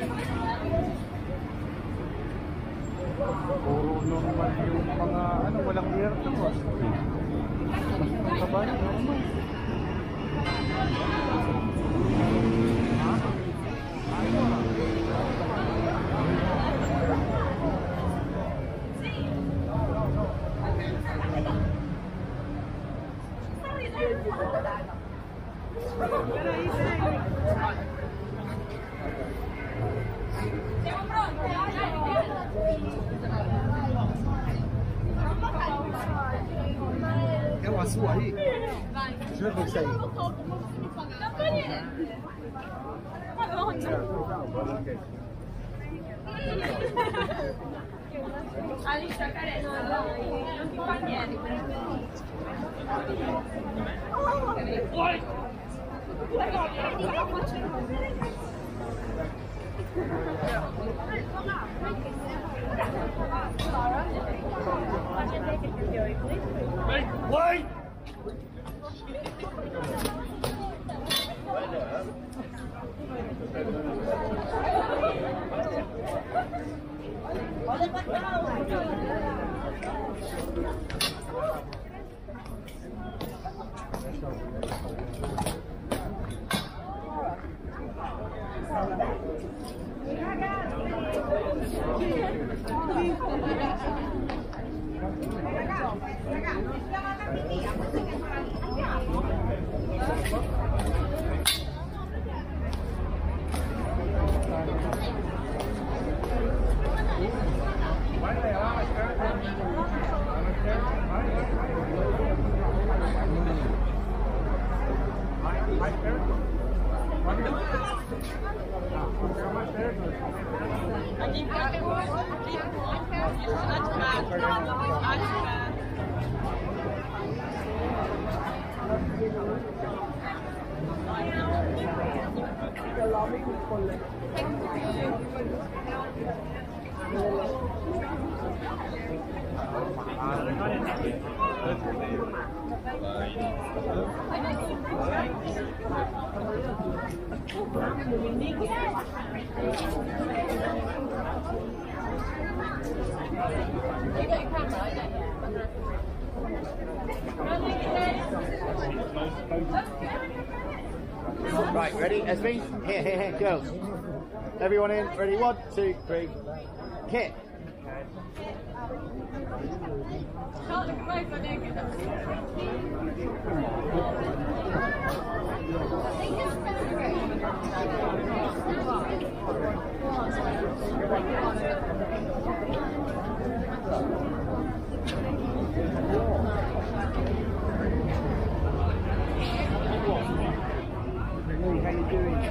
Puro normal yung mga ano, walang air to. Kabayan naman. Eu a sua aí? Deixa eu ver isso aí. Alice, carezza, non ti fa niente. Wait! Right, ready? Esme? Here, girls. Everyone in? Ready? 1, 2, 3. Hit. How you doing?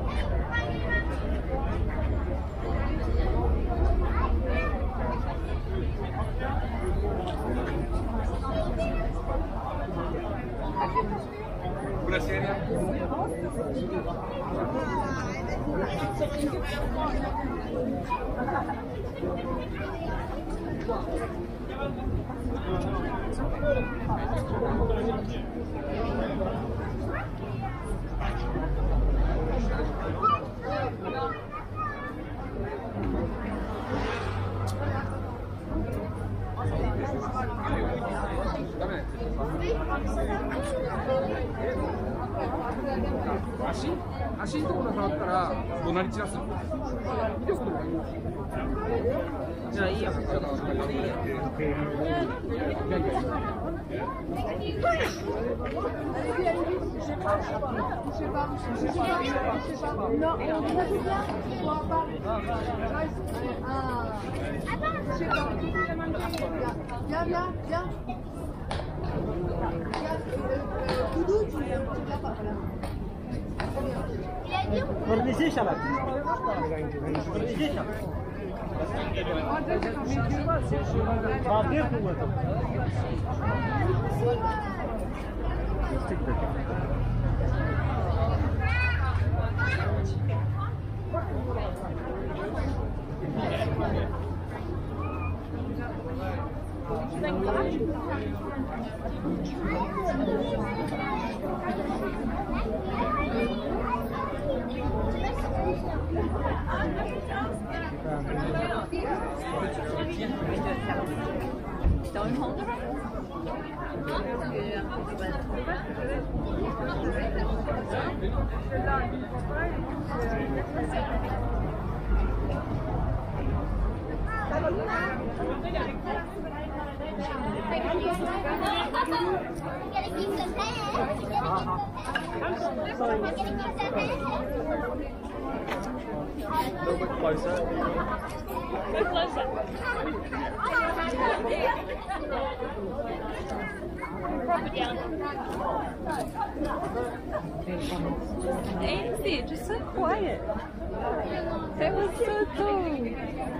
Buonasera.足のところ触ったら怒鳴り散らすの。見たことない。じゃあいいや。 Kornişe bak. Kornişe bak. Bakıyor mu? Don't hold it. A little bit closer. Easy, just so quiet. That was so cool.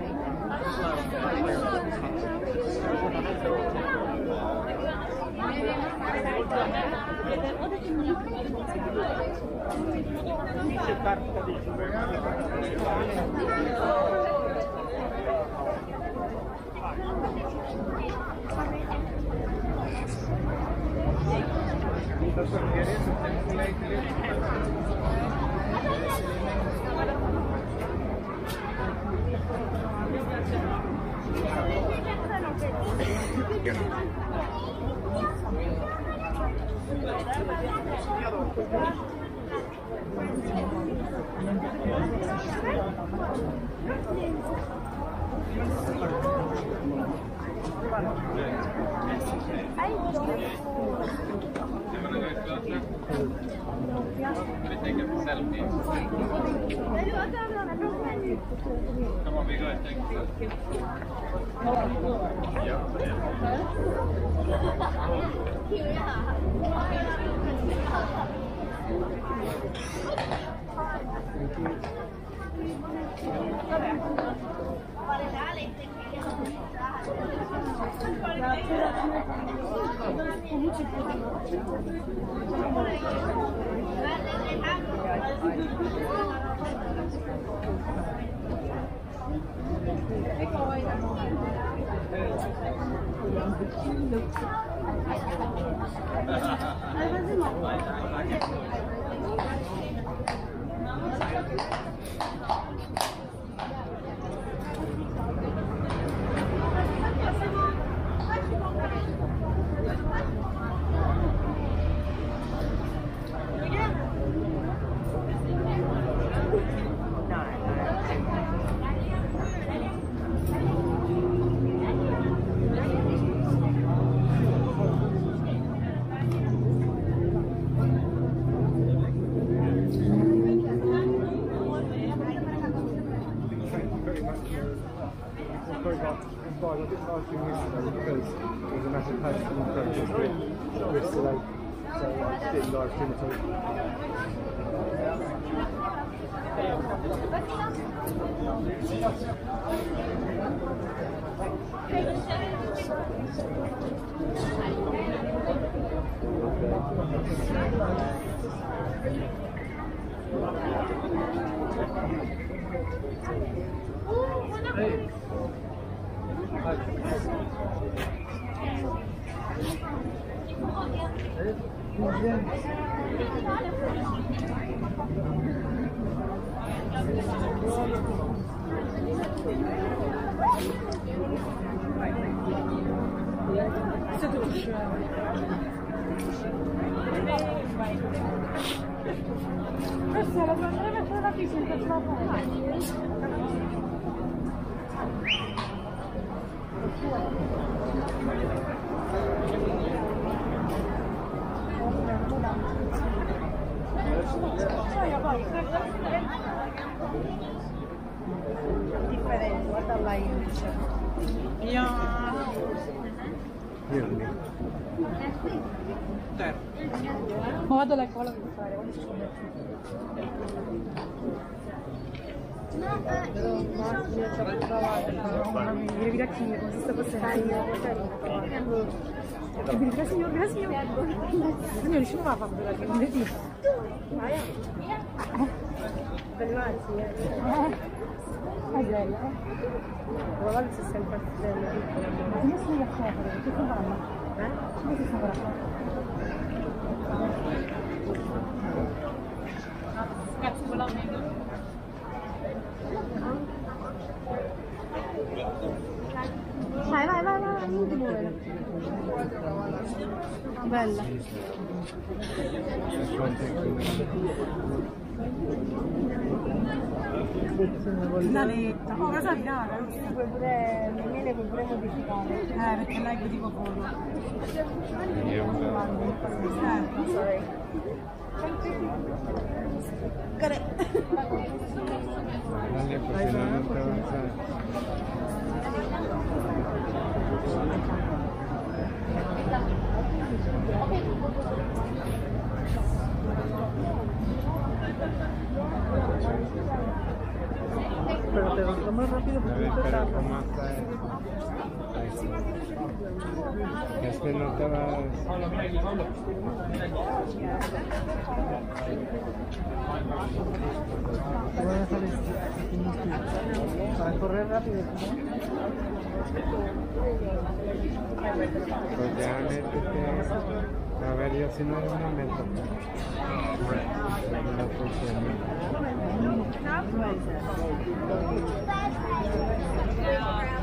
Come on, we go and take Ma vado alla cola per fare, grazie, questa cosa non riuscivo a fare quella che non vedi. Guarda se sei impazzito. Ma come sei a fare? Che fanno? Come si fa a fare? Cazzo, quella meglio. Bella. Una letta, oh cosa virata, puoi pure, le puoi pure modificare. Perché lei è tipo pollo. Sorry. Got it. Pero te lo más rápido porque no te tardas. Es que no te vas. Te voy a dejar para correr rápido. Pues ya métete. A ver, yo si no me meto. No funciona.